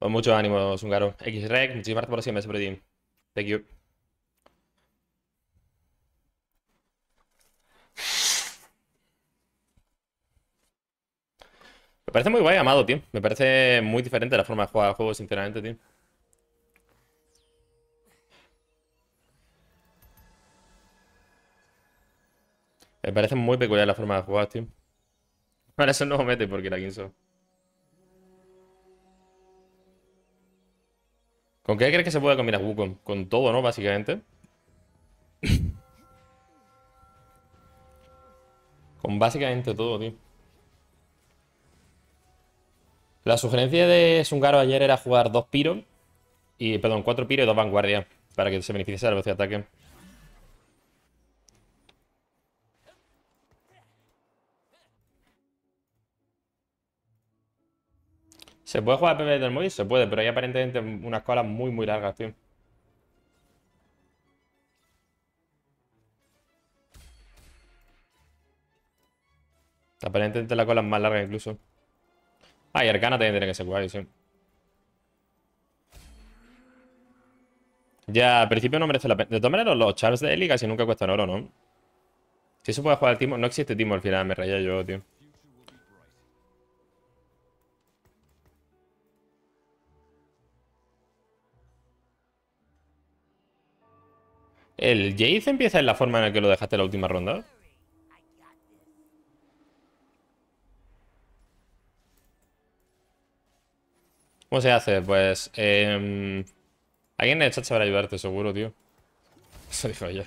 Con mucho ánimo, Zungaro. X-Rec, muchísimas gracias por los 100 meses, Brody. Thank you. Me parece muy guay, Amado, tío. Me parece muy diferente la forma de jugar al juego, sinceramente, tío. Me parece muy peculiar la forma de jugar, tío. Ahora eso no mete porque la Kinso. ¿Con qué crees que se puede combinar Wukong? Con todo, ¿no? Básicamente. Con básicamente todo, tío. La sugerencia de Zungaro ayer era jugar 2 piros. Y, perdón, 4 piros y 2 vanguardias. Para que se beneficiase de la velocidad de ataque. ¿Se puede jugar PvP del móvil? Se puede, pero hay aparentemente unas colas muy, muy largas, tío. Aparentemente la cola es más larga incluso. Ah, y Arcana también tiene que ser guay, sí. Ya, al principio no merece la pena. De todas maneras, los Charms de Eli casi nunca cuestan oro, ¿no? Si se puede jugar al Timo, no existe Timo al final, me rayé yo, tío. ¿El Jayce empieza en la forma en la que lo dejaste en la última ronda? ¿Cómo se hace? Pues, alguien en el chat sabrá ayudarte, seguro, tío. Eso dijo ella.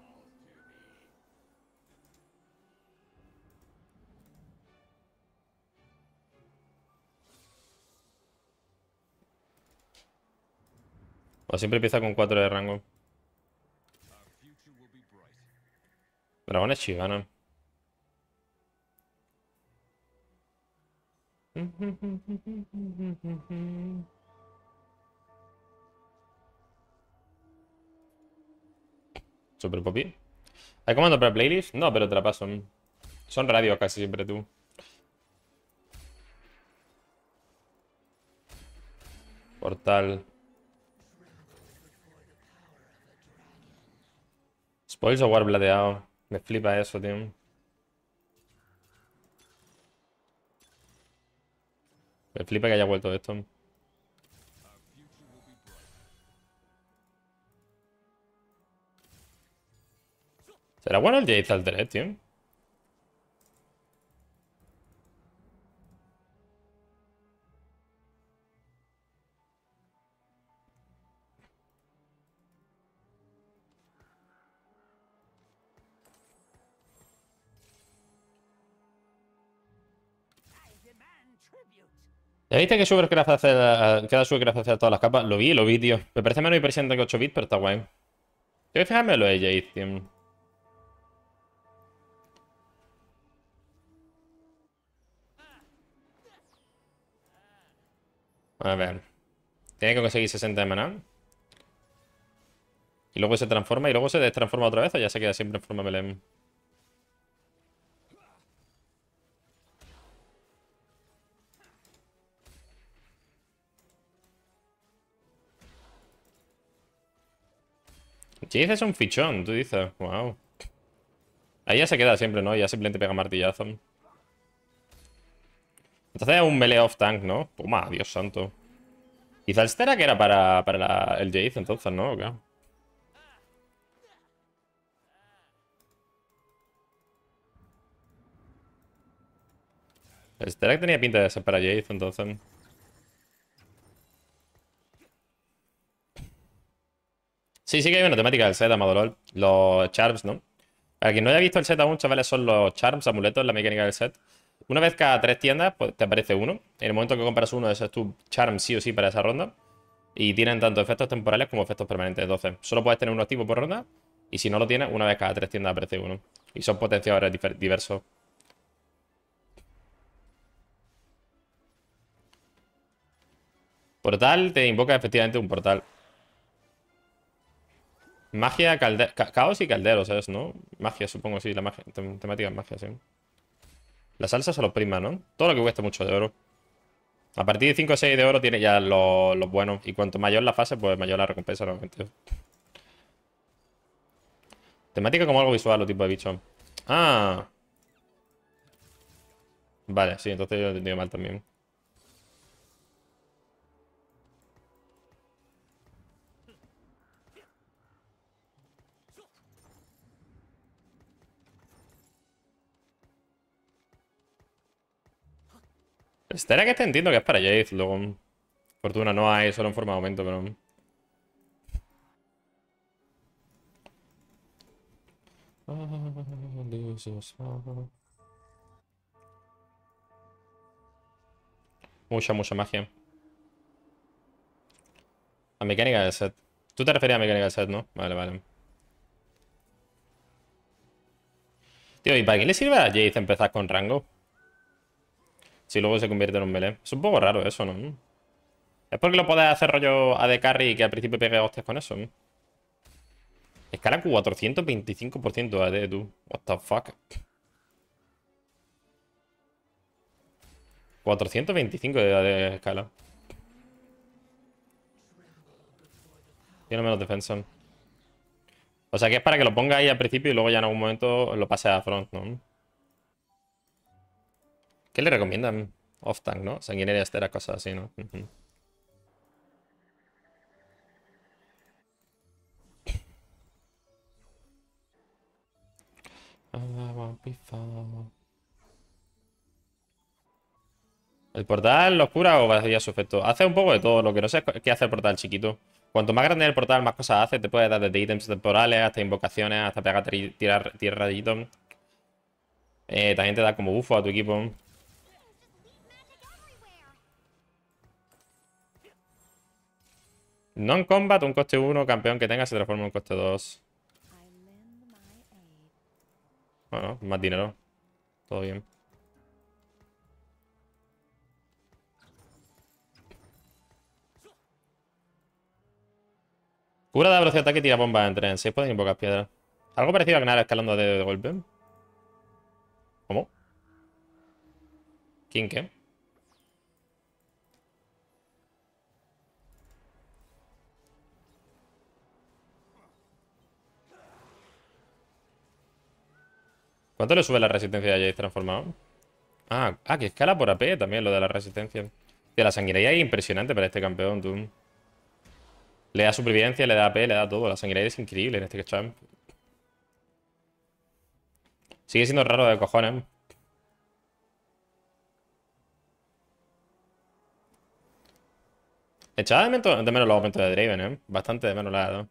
O siempre empieza con 4 de rango. Dragón es Shigana. Super Poppy. ¿Hay comando para playlist? No, pero te la paso. Son radios casi siempre tú. Portal. Spoils o War plateado. Me flipa eso, tío. Me flipa que haya vuelto esto. ¿Será bueno el Jayce Altered, tío? ¿Ya viste que Sugarcraft hace, queda Sugarcraft hacer todas las capas? Lo vi, tío. Me parece menos hiperpresente que 8 bits, pero está guay. Tengo que fijarme en lo de Jayce, tío. A ver. Tiene que conseguir 60 de maná. Y luego se transforma y luego se destransforma otra vez o ya se queda siempre en forma melee. Jayce es un fichón, tú dices. Wow. Ahí ya se queda siempre, ¿no? Ya simplemente pega martillazo. Entonces es un melee off tank, ¿no? Toma, Dios santo. Quizá el Sterak era para el Jayce entonces, ¿no? ¿O qué? El Sterak tenía pinta de ser para Jayce entonces. Sí, sí que hay una temática del set, Amadolol. Los Charms, ¿no? Para quien no haya visto el set aún, chavales, son los Charms, amuletos, la mecánica del set. Una vez cada 3 tiendas, pues te aparece uno. En el momento que compras uno, ese es tu Charm sí o sí para esa ronda. Y tienen tanto efectos temporales como efectos permanentes. Entonces, solo puedes tener uno activo por ronda. Y si no lo tienes, una vez cada 3 tiendas aparece uno. Y son potenciadores diversos. Portal te invoca efectivamente un portal. Magia, caos y calderos, ¿sabes? ¿No? Magia, supongo, sí. La magia, temática es magia, sí. La salsa solo prima, ¿no? Todo lo que cuesta mucho de oro. A partir de 5 o 6 de oro tiene ya los buenos. Y cuanto mayor la fase, pues mayor la recompensa normalmente. Temática como algo visual o tipo de bicho. Ah. Vale, sí, entonces yo lo he entendido mal también. Espera que te entiendo que es para Jade, luego. Fortuna no hay, solo en forma de aumento, pero. Mucha magia. A mecánica del set. Tú te referías a mecánica del set, ¿no? Vale, vale. Tío, ¿y para qué le sirve a Jade empezar con rango? Si luego se convierte en un melee. Es un poco raro eso, ¿no? Es porque lo puedes hacer rollo AD Carry y que al principio pegue hostias con eso, ¿no? Escala 425% de AD, tú. What the fuck. 425 de AD escala. Tiene menos defensa. O sea que es para que lo ponga ahí al principio y luego ya en algún momento lo pase a front, ¿no? ¿Qué le recomiendan? Off-tank, ¿no? Sanguinaria estera, cosas así, ¿no? Ujú. ¿El portal lo cura o vacía su efecto? Hace un poco de todo. Lo que no sé es qué hace el portal chiquito. Cuanto más grande es el portal, más cosas hace. Te puede dar desde ítems temporales hasta invocaciones, hasta pegar tirar rayitos. También te da como bufo a tu equipo. Non-combat, un coste 1, campeón que tenga se transforma en un coste 2. Bueno, más dinero. Todo bien. Cura de velocidad de ataque y tira bombas en tren. 6 pueden invocar piedras. Algo parecido a ganar escalando de golpe. ¿Cómo? ¿Quién qué? ¿Cuánto le sube la resistencia a Jace transformado? Que escala por AP también lo de la resistencia. Tío, la sanguinería es impresionante para este campeón, tú. Le da supervivencia, le da AP, le da todo. La sanguinería es increíble en este champ. Sigue siendo raro de cojones. Echaba de menos los aumentos de Draven, ¿eh? Bastante de menos la he dado.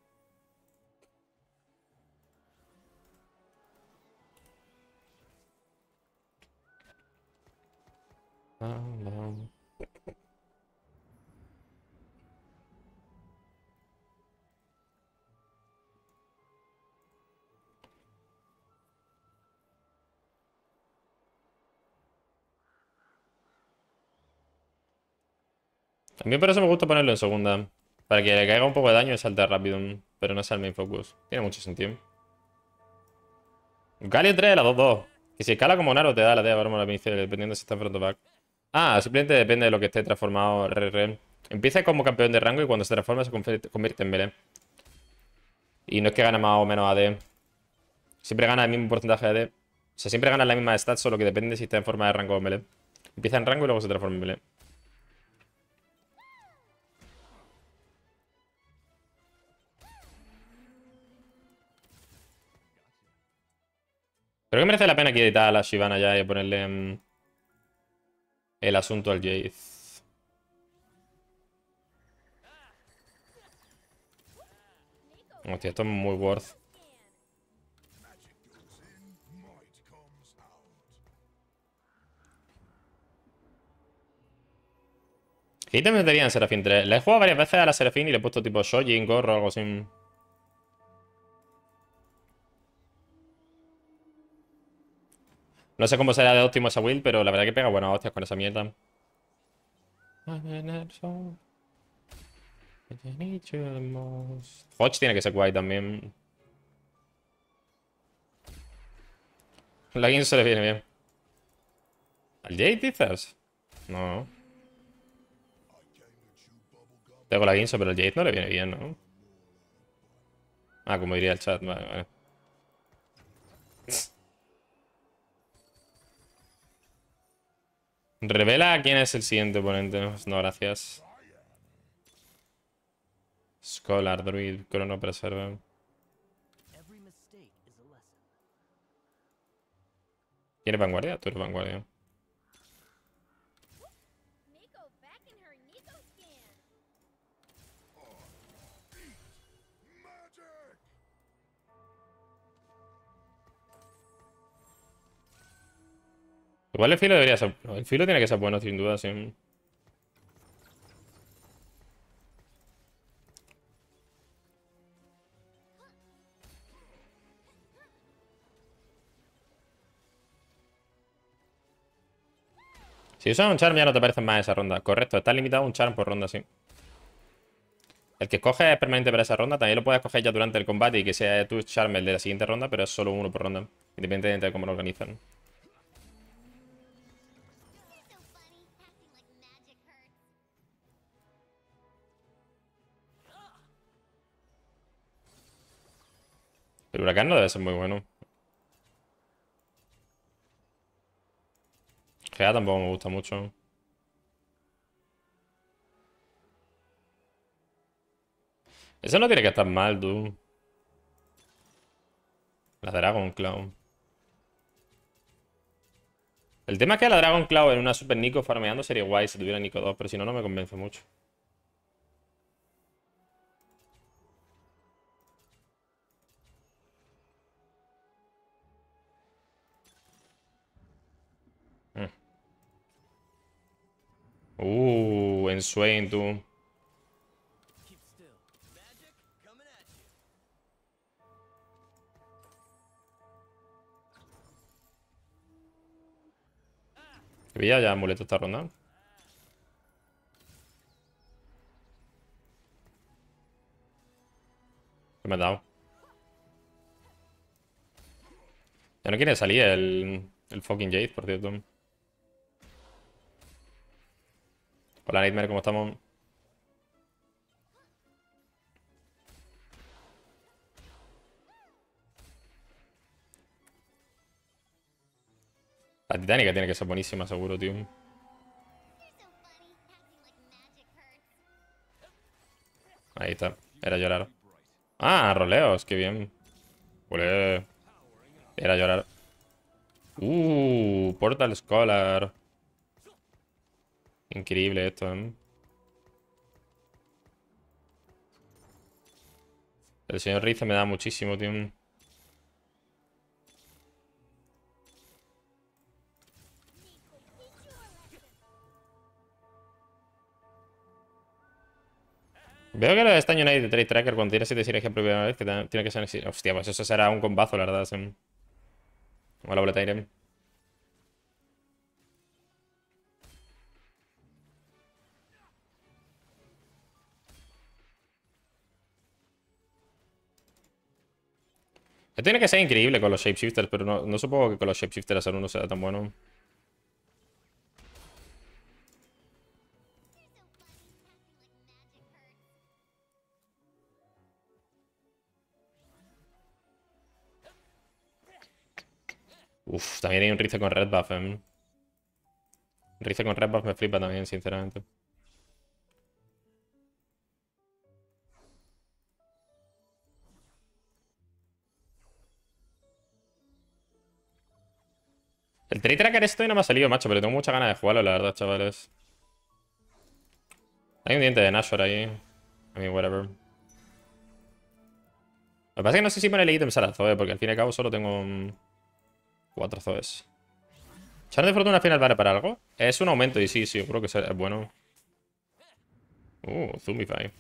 A mí por eso me gusta ponerlo en segunda. Para que le caiga un poco de daño y salte rápido. Pero no sea el main focus. Tiene mucho sentido. Galio 3, la 2-2. Que si escala como Naro te da la de armor dependiendo si está front o back. Simplemente depende de lo que esté transformado. Empieza como campeón de rango y cuando se transforma se convierte en melee. Y no es que gane más o menos AD. Siempre gana el mismo porcentaje de AD. O sea, siempre gana la misma stats, solo que depende si está en forma de rango o melee. Empieza en rango y luego se transforma en melee. Creo que merece la pena que editar a la Shyvana ya y ponerle el asunto al Jade. Hostia, esto es muy worth. ¿Qué ítems metería en Seraphine 3? Le he jugado varias veces a la Seraphine y le he puesto tipo Shojin, gorro o algo así. No sé cómo será de óptimo esa build, pero la verdad que pega buenas hostias con esa mierda. Hodge tiene que ser guay también. La Gin se le viene bien. ¿Al Jade dices? No. Tengo la Guinso, pero el Jade no le viene bien, ¿no? Ah, como diría el chat. Vale, vale. Revela quién es el siguiente oponente. No, gracias. Scholar, Druid, Chrono Preserver. ¿Quién es vanguardia? Tú eres vanguardia. Igual el filo debería ser. El filo tiene que ser bueno, sin duda, sí. Si usas un charm ya no te parecen más esa ronda. Correcto, está limitado a un charm por ronda, sí. El que escoges es permanente para esa ronda. También lo puedes escoger ya durante el combate y que sea tu charm el de la siguiente ronda, pero es solo uno por ronda. Independientemente de cómo lo organizan. El huracán no debe ser muy bueno. Gea tampoco me gusta mucho. Eso no tiene que estar mal, tú. La Dragon Claw. El tema es que la Dragon Claw en una Super Nico farmeando sería guay si tuviera Nico 2, pero si no, no me convence mucho. En Swain, tú. Que pilla ya amuleto esta ronda. ¿Qué me ha dado? Ya no quiere salir el fucking Jade, por cierto. Hola, Nightmare, ¿cómo estamos? La Titánica tiene que ser buenísima, seguro, tío. Ahí está. Era llorar. Ah, roleos, qué bien. Olé. Era llorar. Portal Scholar. Increíble esto, ¿eh? El señor Rice me da muchísimo, tío. Veo que lo de esta United de Trade Tracker cuando tiene 7 sinergia por primera vez, que tiene que ser. Hostia, pues eso será un combazo, la verdad. Sí. Hola, boleta Irem. Esto tiene que ser increíble con los shapeshifters, pero no supongo que con los shapeshifters hacer uno sea tan bueno. Uf, también hay un Rice con Red Buff, Rice con Red Buff me flipa también, sinceramente. El Trade Tracker esto no me ha salido, macho, pero tengo muchas ganas de jugarlo, la verdad, chavales. Hay un diente de Nashor ahí. I mean, whatever. Lo que pasa es que no sé si ponerle ítems a la Zoe, porque al fin y al cabo solo tengo 4 Zoes. ¿Char de fortuna final vale para algo? Es un aumento y sí, seguro que es bueno. Zoomify.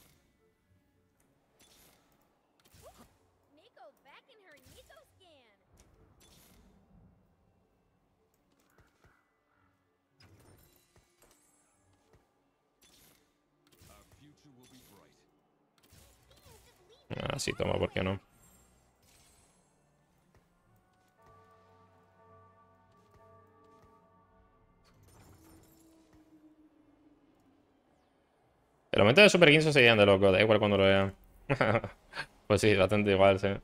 Ah, sí, toma, ¿por qué no? El momento de Super Ginso seguían de loco, da igual cuando lo vean. Pues sí, bastante igual, sí.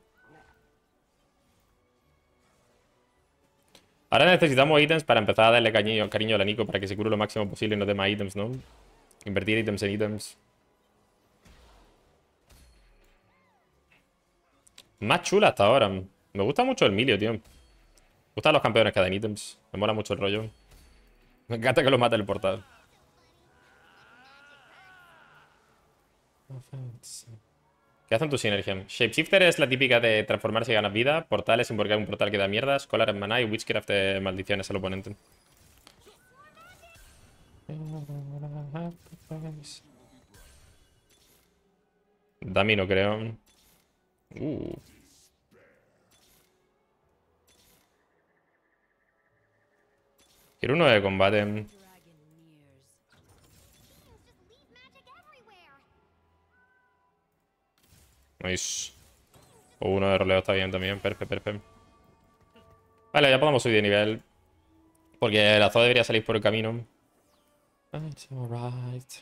Ahora necesitamos ítems para empezar a darle cariño a Nico para que se cure lo máximo posible y no dé más ítems, ¿no? Invertir ítems en ítems. Más chula hasta ahora. Me gusta mucho el Milio, tío. Me gustan los campeones que dan ítems. Me mola mucho el rollo. Me encanta que lo mate el portal. ¿Qué hacen tus sinergias? Shapeshifter es la típica de transformarse y ganar vida. Portal es invocar un portal que da mierda. Scholar en maná y Witchcraft de maldiciones al oponente. Dami no creo. Uh. Quiero uno de combate. Nice. O uno de roleo está bien también. Perfecto. Vale, ya podemos subir de nivel. Porque el Azul debería salir por el camino. It's alright.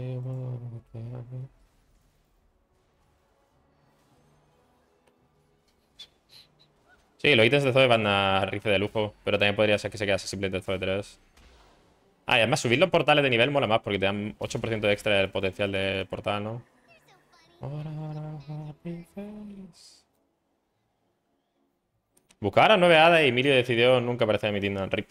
Sí, los ítems de Zoe van a rifle de lujo, pero también podría ser que se quedase simplemente el Zoe 3. Ah, y además subir los portales de nivel mola más porque te dan 8% de extra del potencial de portal, ¿no? Buscar a 9 hadas y Emilio decidió nunca aparecer en mi tienda. RIP.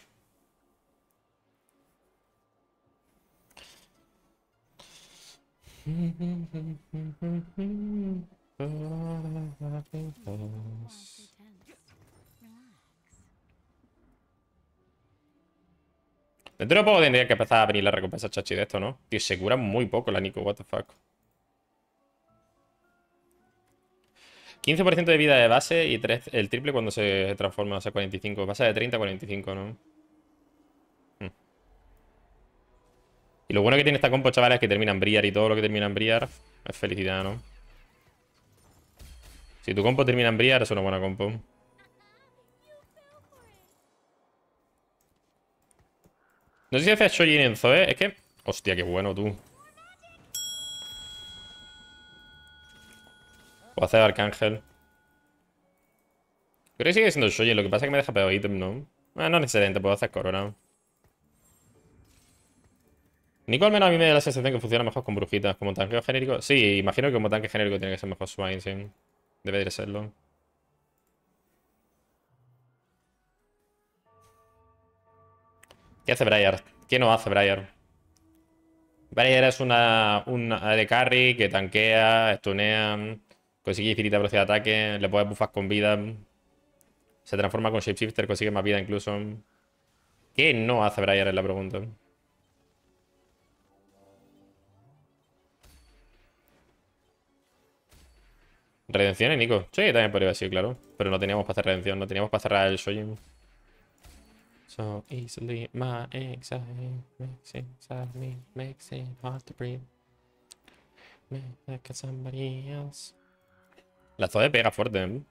Dentro de poco tendría que empezar a venir la recompensa chachi de esto, ¿no? Tío, se cura muy poco la Nico, what the fuck. 15% de vida de base y el triple cuando se transforma, o sea, 45. Base de 30 a 45, ¿no? Y lo bueno que tiene esta compo, chavales, es que termina en Briar y todo lo que termina en Briar es felicidad, ¿no? Si tu compo termina en Briar, es una buena compo. No sé si hace Shojin en Zoe. Es que... Hostia, qué bueno, tú. O hacer Arcángel. Creo que sigue siendo Shojin. Lo que pasa es que me deja peor ítem, ¿no? No necesariamente. Puedo hacer Corona. Nico al menos a mí me da la sensación que funciona mejor con brujitas. Como tanqueo genérico. Sí, imagino que como tanque genérico tiene que ser mejor Swain, sí. Debe de serlo. ¿Qué hace Briar? ¿Qué no hace Briar? Briar es una AD carry que tanquea, stunea, consigue infinita velocidad de ataque, le puedes buffar con vida, se transforma con Shapeshifter, consigue más vida incluso. ¿Qué no hace Briar? Es la pregunta. ¿Redención, Nico? Sí, también podría decir, claro. Pero no teníamos para hacer redención, no teníamos para cerrar el Shojin. So easily my anxiety makes inside me, makes it hard to breathe. Me like somebody else. La Zoe pega fuerte, ¿eh?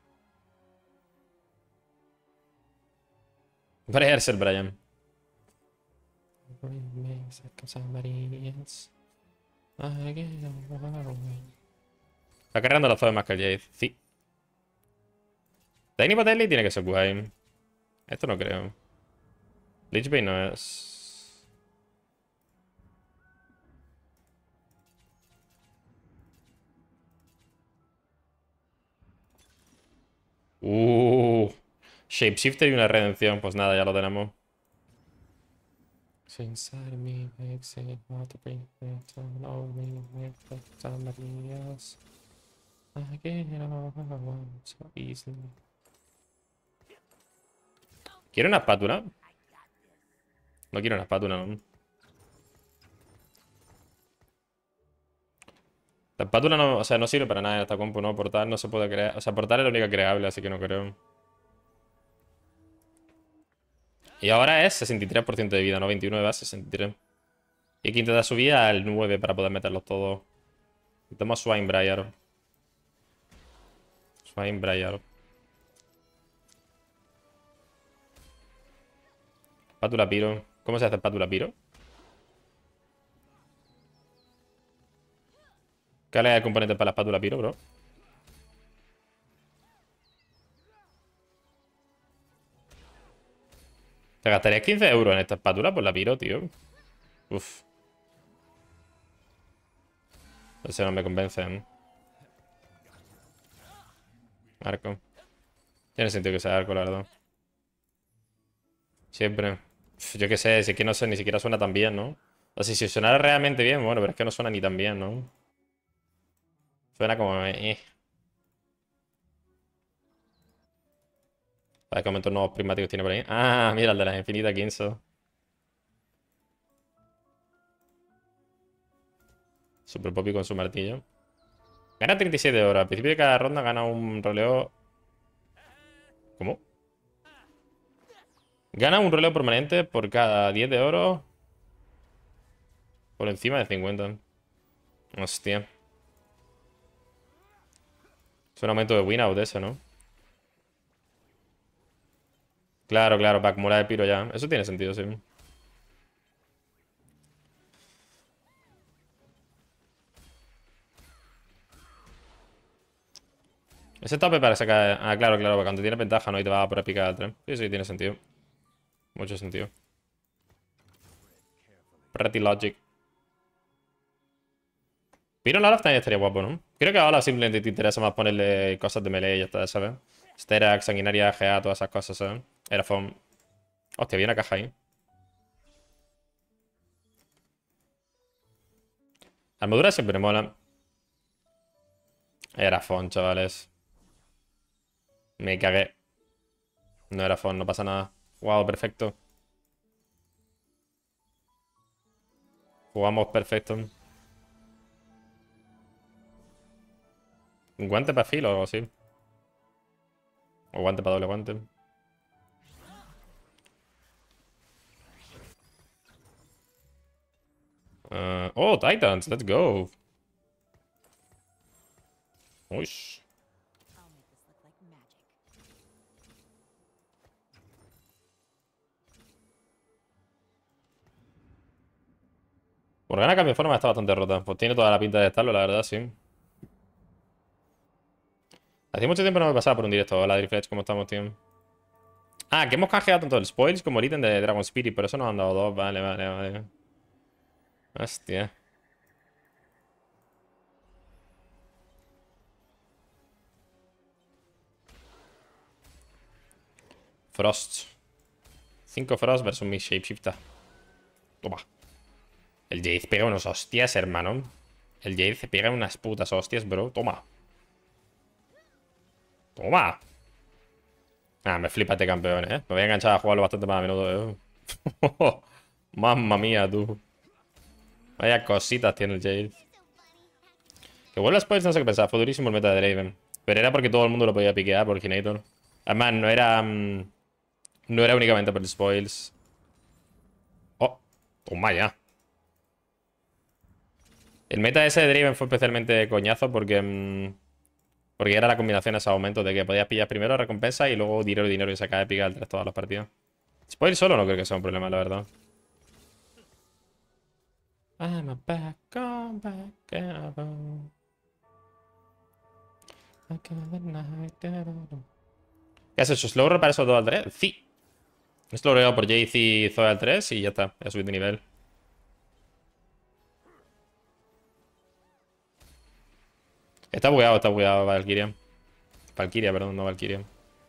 Briar es el Brian. Está cargando la Zoe más que el Jade. Sí. Tiny Batelli tiene que ser guay. Esto no creo. Lich Bane no es. Shapeshifter y una redención. Pues nada, ya lo tenemos. Inside me makes it hard to breathe. Turn over me, make somebody else. I get it all I want so easily. ¿Quiero una espátula? No quiero una espátula, no. La espátula no, o sea, no sirve para nada en esta compu, ¿no? Portal no se puede crear. O sea, portal es la única creable, así que no creo. Y ahora es 63% de vida, no 29, va a 63. Y hay que intentar subir al 9 para poder meterlos todos. Intentamos Swinebriar. Swinebriar. Espátula Piro. ¿Cómo se hace espátula Piro? ¿Qué le da el componente para la espátula piro, bro? Te gastarías 15 euros en esta espátula por la piro, tío. Uf. Ese no me convence, ¿eh? Arco. Tiene sentido que sea arco, la verdad. Siempre. Uf, yo qué sé, si es que no sé, ni siquiera suena tan bien, ¿no? O sea, si sonara realmente bien, bueno, pero es que no suena ni tan bien, ¿no? Suena como... A ver qué momentos nuevos prismáticos tiene por ahí. Ah, mira, el de las infinitas Kinso. Super Poppy con su martillo. Gana 37 horas. Al principio de cada ronda gana un roleo... ¿Cómo? Gana un roleo permanente por cada 10 de oro. Por encima de 50. Hostia. Es un aumento de win out eso, ¿no? Claro, claro, para acumular el piro ya. Eso tiene sentido, sí. Ese tope para sacar... Ah, claro, claro, para cuando tiene ventaja, ¿no? Y te va a por picar al tren. Sí, sí, tiene sentido. Mucho sentido. Pretty logic. Piro en Olaf también estaría guapo, ¿no? Creo que a Olaf simplemente te interesa más ponerle cosas de melee y ya está, ¿sabes? Sterak, Sanguinaria, GA, todas esas cosas, ¿sabes? Era fun. Hostia, había una caja ahí. Armadura siempre me mola. Era fun, chavales. Me cagué. No era fun, no pasa nada. Wow, perfecto. Jugamos perfecto. ¿Un guante para filo o algo así? O guante para doble guante. Oh, Titans, let's go. Uy. Morgana cambio de forma está bastante rota. Pues tiene toda la pinta de estarlo, la verdad, sí. Hacía mucho tiempo no me pasaba por un directo. Hola, Drifledge, ¿cómo estamos, tío? Ah, que hemos canjeado tanto el Spoils como el ítem de Dragon Spirit. Por eso nos han dado dos. Vale, vale, vale. Hostia. Frost. 5 Frost versus mi Shapeshifter. Toma. El Jade pega unos hostias, hermano. El Jade pega unas putas hostias, bro. Toma. Toma. Ah, me flipa este campeón, ¿eh? Me voy a enganchar a jugarlo bastante más a menudo, Mamma mía, tú. Vaya cositas tiene el Jade. Que vuelva a Spoils no sé qué pensar. Fue durísimo el meta de Draven. Pero era porque todo el mundo lo podía piquear por Ginator. Además, no era... no era únicamente por el Spoils. Oh, toma ya. El meta ese de Draven fue especialmente coñazo porque... porque era la combinación de esos aumentos de que podías pillar primero recompensa y luego dinero y dinero y sacar épica el resto de los partidos. Spoil solo no creo que sea un problema, la verdad. I'm a back, come back, ¿qué has hecho? ¿Slowroll para esos 2 al 3? Sí. Slowroll por Jace y Zoe al 3 y ya está. Ya subí de nivel. Está bugueado Valkyria. Valkyria, perdón, no Valkyria.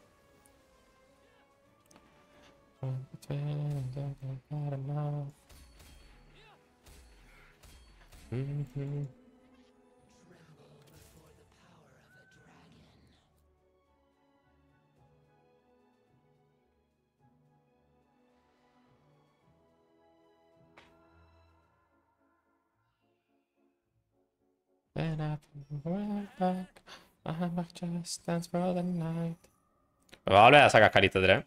Me va a volver a sacar carita 3.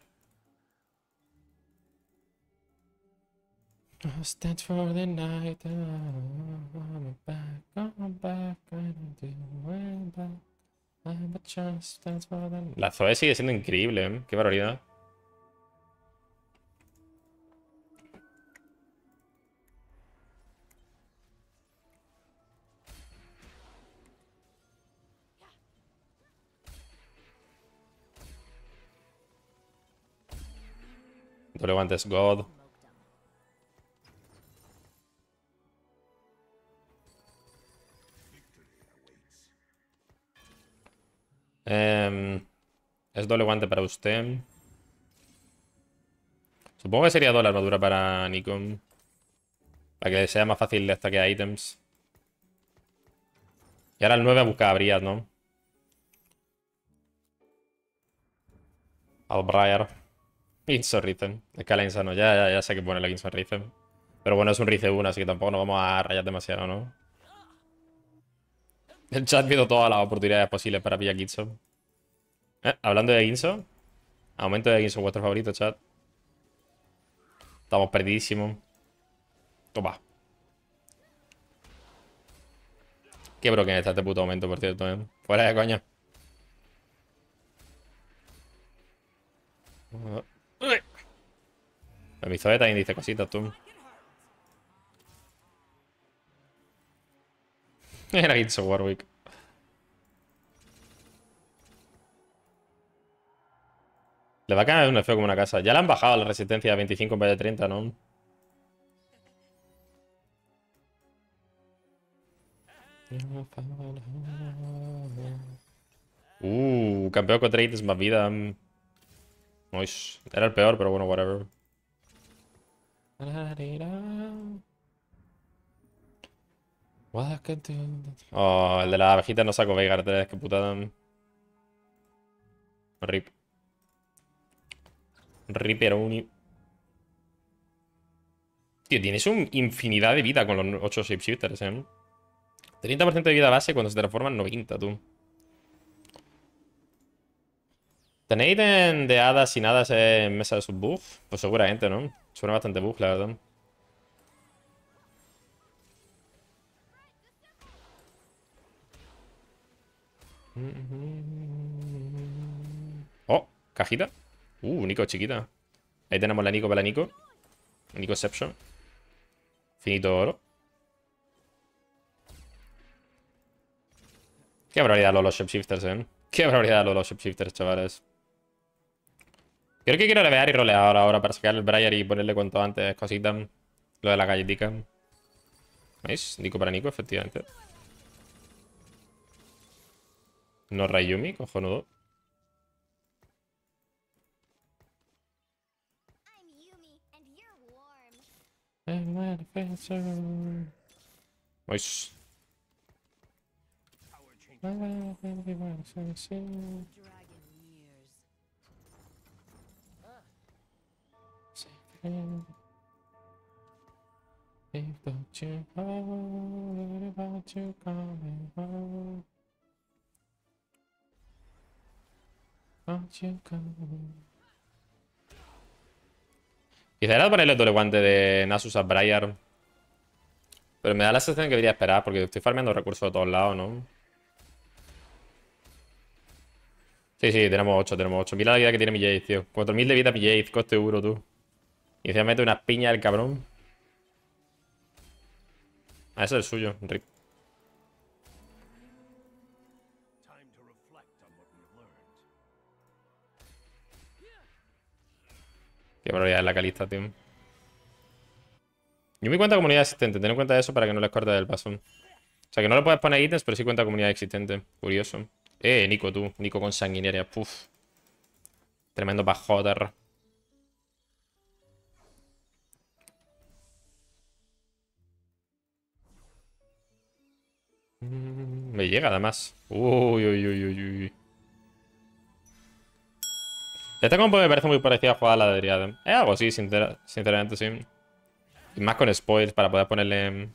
Stands for the night. I'm back, I'm back, I'm doing back. I'm a chance, stands for the night. La Zoe sigue siendo increíble, ¿eh? Qué barbaridad. Doble guante es God. Es doble guante para usted. Supongo que sería doble armadura para Nico. Para que sea más fácil destacar ítems. Y ahora el 9 busca a Briad, ¿no? Al Briar. Guinsor Rhythm. Escala insano. Ya sé que pone la Guinsor Rhythm. Pero bueno, es un Rize 1, así que tampoco nos vamos a rayar demasiado, ¿no? El chat viendo todas las oportunidades posibles para pillar Guinsor. Hablando de Guinsor. Aumento de Guinsor, vuestro favorito, chat. Estamos perdidísimos. Toma. Qué broken está este puto aumento, por cierto, ¿eh? Fuera de coña. Mi Zoe también dice cositas, tú. Era Guinsor Warwick. Le va a caer un feo como una casa. Ya le han bajado la resistencia a 25 en vez de 30, ¿no? Campeón con 30 más vida. Nice. Era el peor, pero bueno, whatever. Oh, el de la abejita no saco Veigar 3, qué putada. Rip. Ripperoni. Tío, tienes una infinidad de vida con los 8 shapeshifters, ¿eh? 30% de vida base cuando se transforman 90, tú. ¿Tenéis ítem de hadas sin hadas en mesa de subbuff? Pues seguramente, ¿no? Suena bastante buff, la verdad. Oh, cajita. Nico chiquita. Ahí tenemos la Nico para la Nico. Nicoception. Finito oro. Qué barbaridad los shapeshifters, ¿eh? Qué barbaridad los shapeshifters, chavales. Creo que quiero levear y rolear ahora para sacar el Briar y ponerle cuanto antes cositas. Lo de la galletica. ¿Veis? Nico para Nico, efectivamente. No Rayumi, cojonudo. Nice. Quizá era ponerle el doble guante de Nasus a Briar. Pero me da la sensación que debería esperar porque estoy farmeando recursos de todos lados, ¿no? Sí, tenemos 8, tenemos 8. Mira la vida que tiene mi Jace, tío. 4000 de vida mi Jace, coste euro, tú. Y encima mete unas piñas el cabrón. Ah, ese es el suyo, Rip. Qué barbaridad es la calista, tío. Yo me cuenta comunidad existente. Ten en cuenta eso para que no les corte el paso. O sea, que no le puedes poner ítems, pero sí cuenta comunidad existente. Curioso. Nico, tú. Nico con sanguinaria. Puf. Tremendo pa' joder. Me llega, además. Uy. Esta compo me parece muy parecida a jugar a la de Driadem. Es algo así, sinceramente, sí. Y más con spoils para poder ponerle...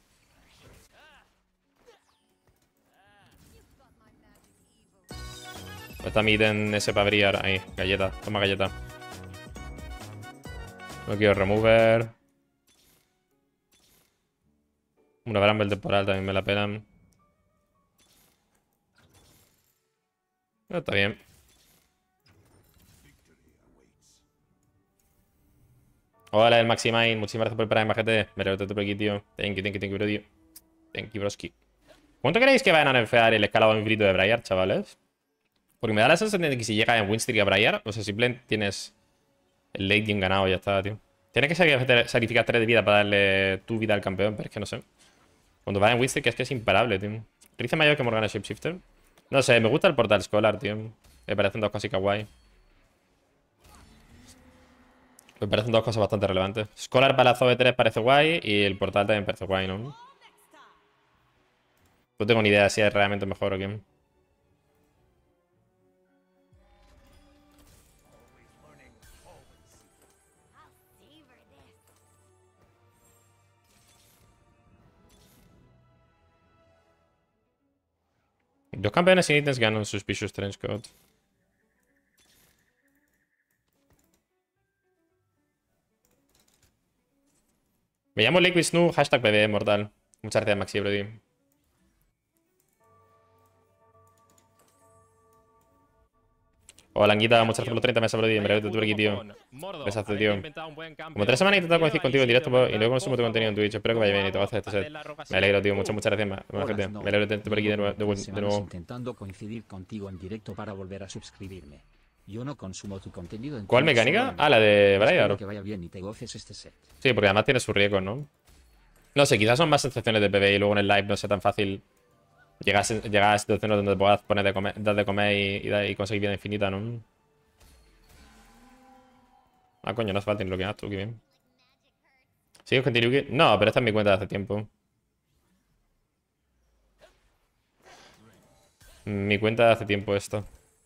Está mi ítem ese para brillar. Ahí, galleta. Toma galleta. No quiero remover. Una Bramble temporal también me la pelan. Pero está bien. Hola, el Maximine. Muchísimas gracias por el Prime, GT. Me reboté por aquí, tío. Thank you, bro, tío. Thank you, broski. ¿Cuánto creéis que vayan a nerfear el escalado infinito de Briar, chavales? Porque me da la sensación de que si llega en Winstreak a Briar, o sea, simplemente tienes El late game ganado, ya está, tío. Tienes que sacrificar 3 de vida para darle tu vida al campeón, pero es que no sé. Cuando vas en Wistek es que es imparable, tío. Rice mayor que Morgana Shapeshifter. No sé, me gusta el portal Scholar, tío. Me parecen dos cosas guay. Me parecen dos cosas bastante relevantes. Scholar para la ZOE3 parece guay y el portal también parece guay, ¿no? No tengo ni idea si es realmente mejor o qué. Dos campeones sin ítems ganan Suspicious Trenchcoat. Me llamo Liquid Snoo, hashtag PvE mortal. Muchas gracias, Maxi Brody. Hola, Anguita, muchas gracias por los 30 meses, Brody. Me alegro de tu aquí, tío. Besazo, tío. Como 3 semanas he intentado coincidir contigo en directo y luego consumo tu contenido en Twitch. Espero que vaya bien y te voy a hacer este set. Me alegro, tío. Muchas gracias, gente. Me alegro de tenerte por aquí de nuevo. Intentando coincidir contigo en directo para volver a suscribirme. Yo no consumo tu contenido en ¿Cuál Twitch, mecánica? solo Ah, la de espero Briar. que vaya bien y te goces este set. Sí, porque además tiene sus riesgos, ¿no? No sé, quizás son más sensaciones de PvE y luego en el live no sea tan fácil llegar a situaciones donde puedas poner dar de comer y conseguir vida infinita, ¿no? Ah, coño, no hace falta desbloquear tú, qué bien. ¿Sigues con Tiruki? No, pero esta es mi cuenta de hace tiempo. Mi cuenta de hace tiempo esto.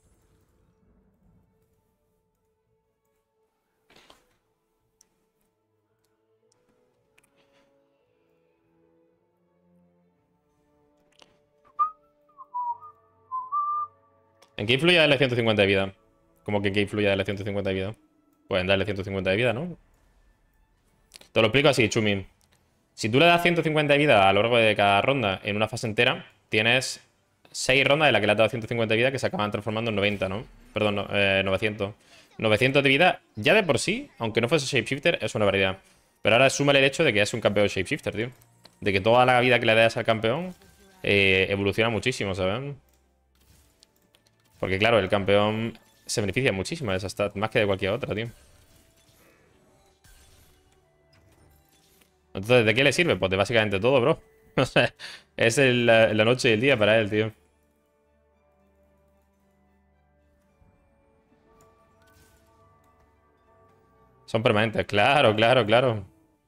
¿En qué influye darle 150 de vida? ¿Cómo que en qué influye darle 150 de vida? Pueden darle 150 de vida, ¿no? Te lo explico así, Chumi. Si tú le das 150 de vida a lo largo de cada ronda en una fase entera, tienes 6 rondas de las que le has dado 150 de vida que se acaban transformando en 90, ¿no? Perdón, 900. 900 de vida, ya de por sí, aunque no fuese Shapeshifter, es una variedad. Pero ahora súmale el hecho de que es un campeón Shapeshifter, tío. De que toda la vida que le das al campeón evoluciona muchísimo, ¿sabes? Porque claro, el campeón se beneficia muchísimo de esa stat, más que de cualquier otra, tío. Entonces, ¿de qué le sirve? Pues de básicamente todo, bro. O sea, es la noche y el día para él, tío. Son permanentes, claro, claro, claro.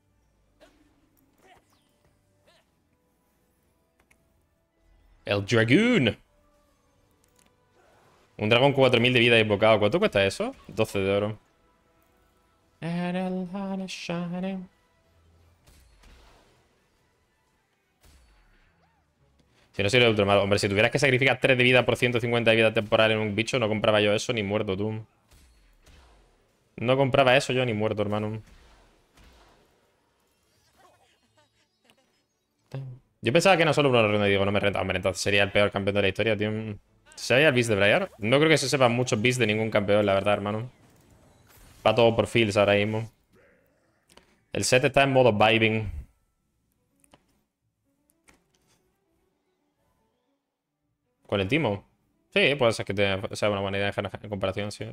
El Dragoon. Un dragón 4000 de vida invocado. ¿Cuánto cuesta eso? 12 de oro. Si no sirve ultramar. Hombre, si tuvieras que sacrificar 3 de vida por 150 de vida temporal en un bicho, no compraba yo eso ni muerto, tú. No compraba eso yo ni muerto, hermano. Yo pensaba que era solo una ronda y digo, no me renta. Hombre, entonces sería el peor campeón de la historia, tío. ¿Sabía el beast de Briar? No creo que se sepa muchos beasts de ningún campeón, la verdad, hermano. Va todo por fields ahora mismo. El set está en modo vibing. ¿Con el Timo? Sí, puede ser que sea una buena idea en comparación, sí.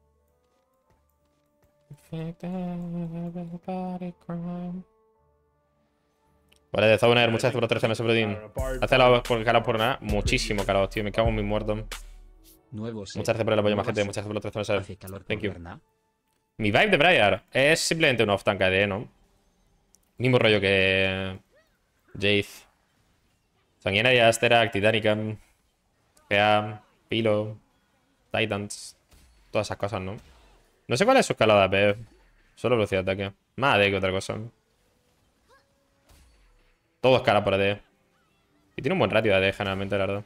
Vale, de Zauner, muchas gracias por los 13 meses, Brodin. Hace calor por nada. Muchísimo calor, tío. Me cago en mi muerto. Muchas gracias por el apoyo, más gente. Muchas gracias por los 13 meses. Thank you. Mi vibe de Briar es simplemente un off-tank AD, ¿no? Mismo rollo que Jade. Sanguinaria, Sterak, Titanica, Gea, Pilo, Titans. Todas esas cosas, ¿no? No sé cuál es su escalada, pero solo velocidad de ataque. Más AD que otra cosa. Todo escala por AD. Y tiene un buen ratio de AD generalmente, la verdad.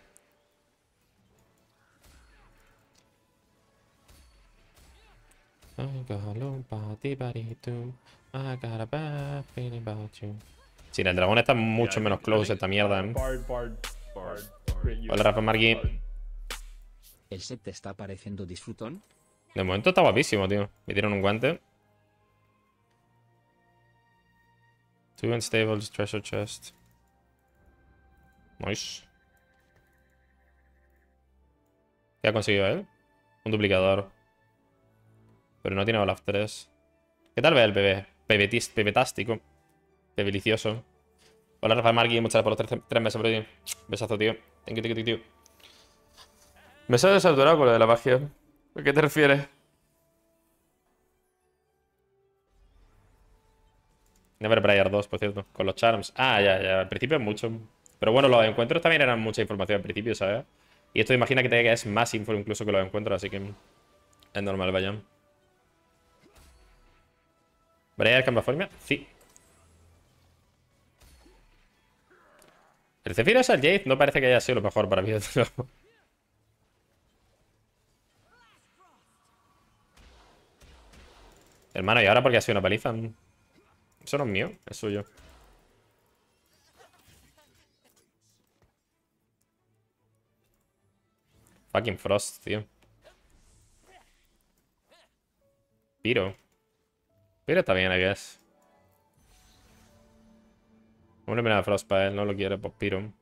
Sí, el dragón está mucho menos close esta mierda, ¿eh? Hola, Rafa Margui. ¿El set te está pareciendo disfrutón? De momento está guapísimo, tío. Me dieron un guante. Two unstables, treasure chest. Nice. ¿Qué ha conseguido él? Un duplicador. Pero no tiene Olaf 3. ¿Qué tal ve el bebé? Bebetástico. Bebelicioso. Hola, Rafa Margui, muchas gracias por los 3 meses, bro. Besazo, tío. Thank you, tío. Me sale desaturado con lo de la magia. ¿A qué te refieres? Never Briar 2, por cierto. Con los charms. Ah, ya. Al principio es mucho. Pero bueno, los encuentros también eran mucha información al principio, ¿sabes? Y esto imagina que es más info incluso que los encuentros, así que es normal, vaya. ¿Briar cambia forma? Sí. El Zephyros al Jade no parece que haya sido lo mejor para mí. Hermano, ¿y ahora por qué ha sido una paliza? Eso no es mío, es suyo. Fucking Frost, tío. Piro. Piro está bien, I guess. Una primera Frost para él, no lo quiere, pues Piro.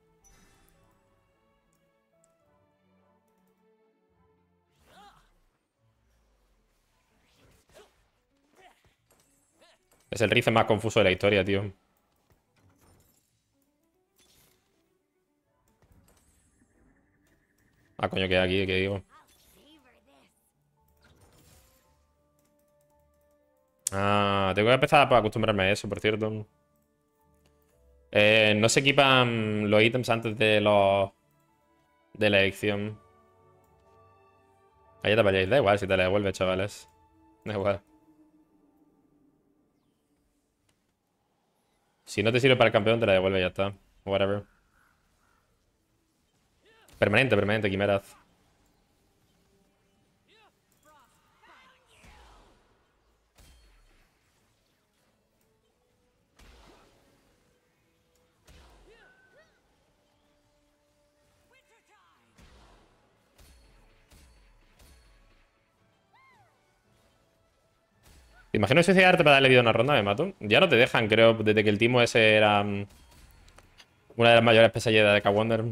Es el Rift más confuso de la historia, tío. Ah, coño, que aquí, que digo. Ah, tengo que empezar a acostumbrarme a eso, por cierto. No se equipan los ítems antes de la elección. Ahí te vayáis, da igual si te la devuelve, chavales. Da igual. Si no te sirve para el campeón, te la devuelve y ya está. Whatever. Permanente, Quimeraz. ¿Te imaginas suicidarte para darle vida a una ronda? Me mato. Ya no te dejan, creo, desde que el timo ese era una de las mayores pesadillas de K-Wonder.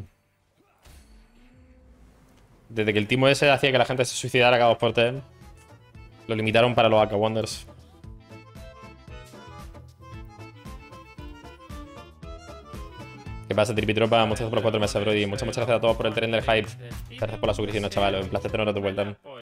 Desde que el timo ese hacía que la gente se suicidara cada 2x3, lo limitaron para los AK-Wonders. ¿Qué pasa, Tripitropa? Muchas gracias por los 4 meses, bro. Y muchas gracias a todos por el tren del hype. Gracias por la suscripción, chavales. Un placer teneros de vuelta.